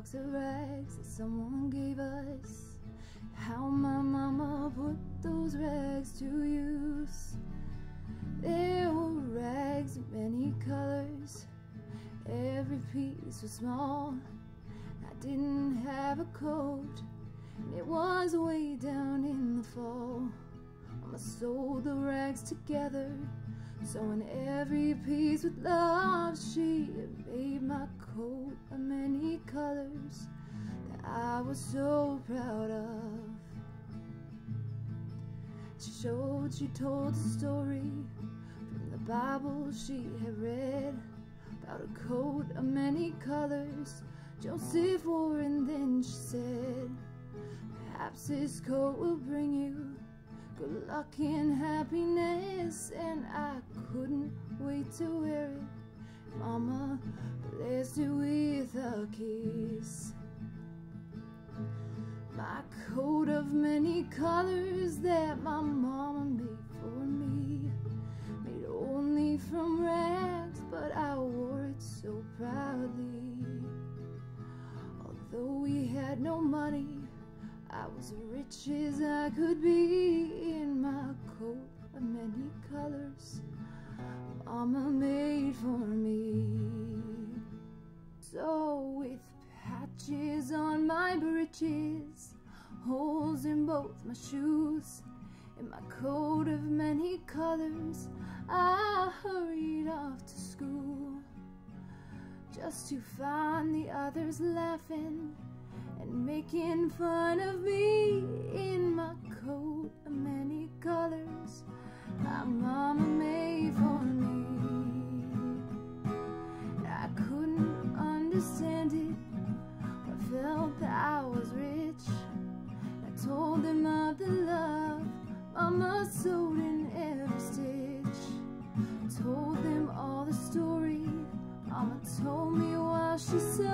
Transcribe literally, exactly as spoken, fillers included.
box of rags that someone gave us. How my mama put those rags to use. There were rags of many colors, every piece was small. I didn't have a coat, and it was way down in the fall. Mama sewed the rags together, sewing every piece with love. She made my coat of many colors that I was so proud of. She showed, she told a story from the Bible she had read about a coat of many colors Joseph wore, and then she said, perhaps this coat will bring you good luck and happiness. And I couldn't wait to wear it. Mama blessed it with a kiss. My coat of many colors that my mama made for me, made only from rags, but I wore it so proudly. Although we had no money, I was rich as I could be in my coat of many colors Mama made for me. So with patches on my breeches, holes in both my shoes, in my coat of many colors, I hurried off to school, just to find the others laughing and making fun of me in my coat of many colors my mama made for me. I couldn't understand it, but felt that I was rich. I told them of the love mama sewed in every stitch. I told them all the story mama told me while she sewed.